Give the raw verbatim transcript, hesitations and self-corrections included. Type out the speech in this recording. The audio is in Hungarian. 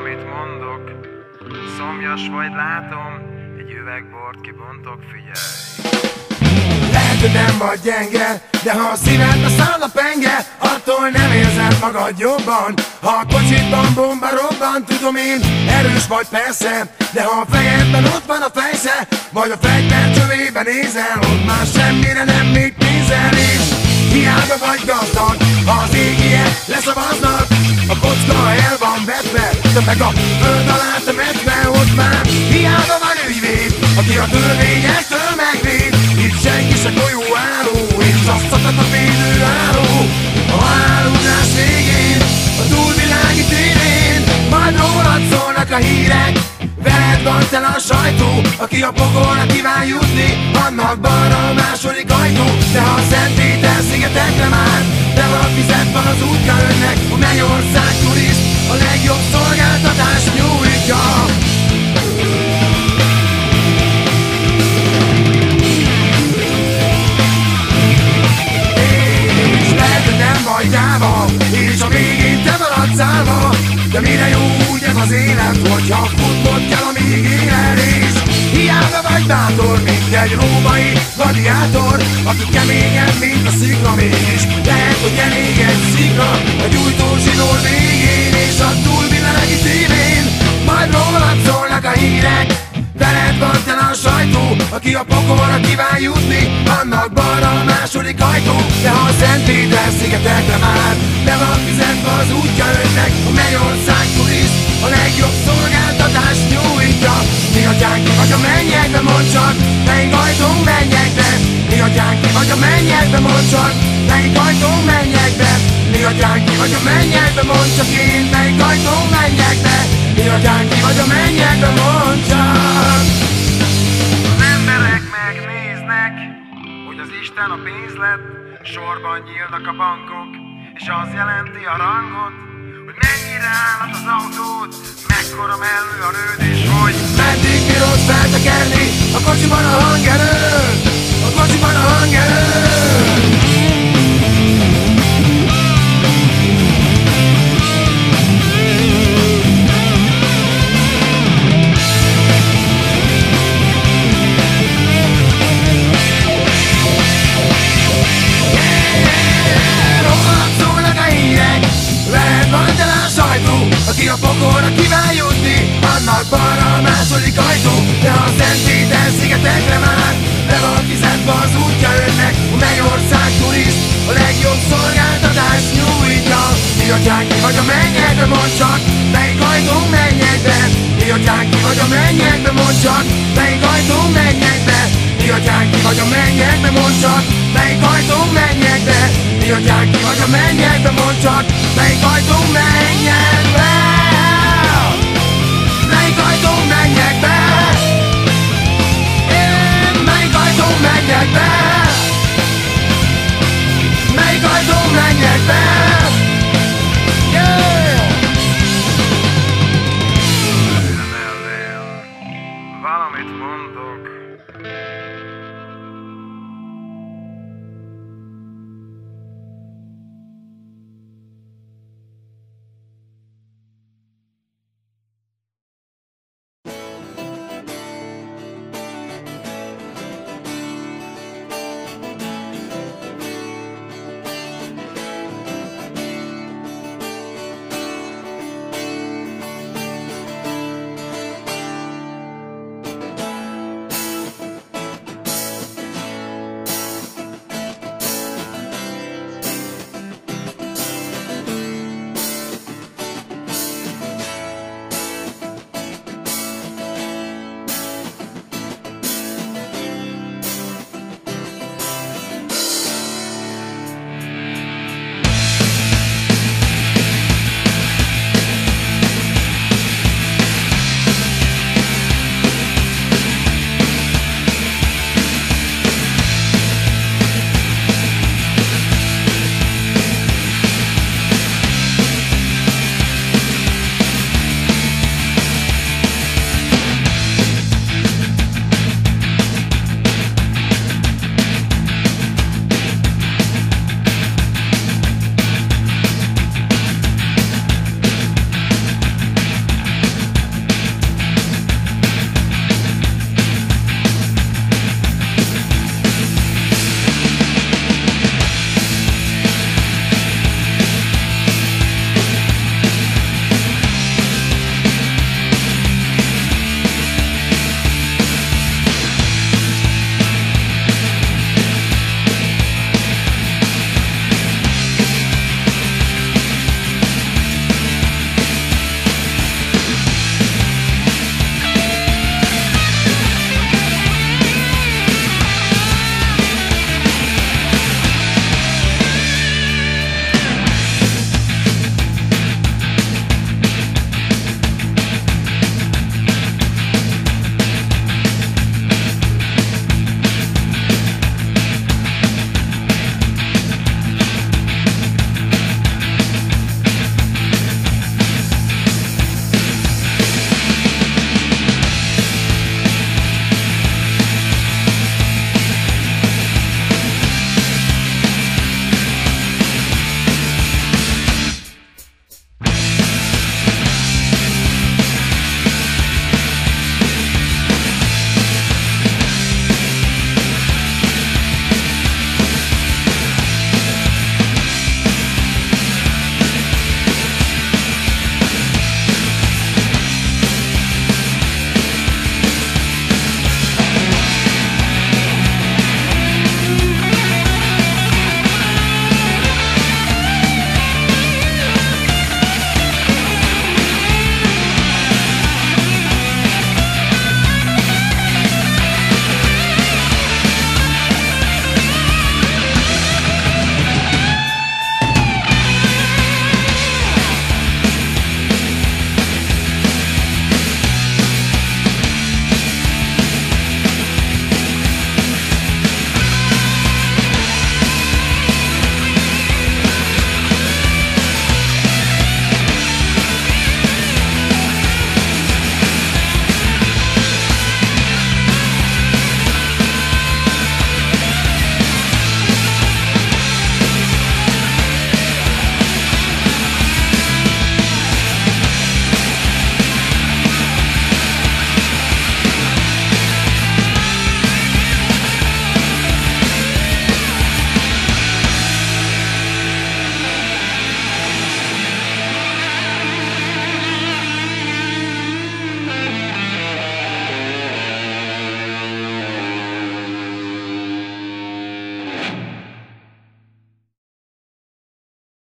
amit mondok. Szomjas vagy, látom, egy üveg bort kibontok, figyelj. Lehet, hogy nem vagy gyenge, de ha a szívedbe száll a penge, attól nem érzed magad jobban. Ha a kocsitban bomba robban, tudom én, erős vagy persze, de ha a fejedben ott van a fejsze, vagy a fegyver csövébe nézel, ott már semmire nem még pénzel is. Hiába vagy gazdag, ha az égie leszavaznak, a kocka el van vetve, de meg a föld alá temetve, ott már hiába van ügyvéd, aki a törvényestől megvéd. Itt senki se golyó álló, és azt szakad a védő álló. A haláludás végén, a túlvilági tévén, majd rólad szólnak a hírek. Veled van tele a sajtó, aki a pokolra kíván jutni, annak balra a második ajtó. De ha a Szent Péter szigetekre már, de van fizet van az útja önnek, a Mennyország turist a legjobb szolgáltatást nyújtja. És lehet, hogy nem vagy gyáva, és a végén te maradsz állva, de mire jó úgy ez az élet, hogyha futnod kell, amíg éled. És hiába vagy bátor, mint egy római gladiátor, aki keményebb, mint a szikla, mégis lehet, hogy elég egy szikla a gyújtó zsinór végén, és a túlvilági tévén majd rólad szólnak a hírek. Veled van tele a sajtó, aki a pokolra kíván jutni, annak balra a második ajtó. De ha a Szent Péter szigetekre már, be van fizetve az útja önnek, a Mennyország turist a legjobb szolgáltatást nyújtja. Mi atyánk ki vagy a mennyekbe, mondd csak, melyik ajtón menjek be. Mi atyánk ki vagy a mennyekbe, mondd csak, melyik ajtón menjek be. Mi atyánk ki vagy a mennyekbe, mondd csak én, melyik ajtón menjek be. Mi atyánk ki vagy a mennyekbe, mondd csak. Az emberek megnéznek, hogy az Isten a pénz lett, sorban nyílnak a bankok, és az jelenti a rangot, hogy mennyire állat az autód, mekkora mellő a rőd, és hogy meddig bírod feltekerni a kocsiban a hangerő, a kocsiban a hangerő. Aki a pokolra kíván jutni, annak balra a második ajtó. De ha a Szent Péter szigetekre már, le van fizetve az útja önnek, a Mennyország turist a legjobb szolgáltatást nyújtja. Mi atyánk ki vagy a mennyekbe, mondd csak, melyik ajtón menjek be. Mi atyánk ki vagy a mennyekbe, mondd csak, melyik ajtón menjek be. Mi atyánk ki vagy a mennyekbe, mondd csak, melyik ajtón menjek be.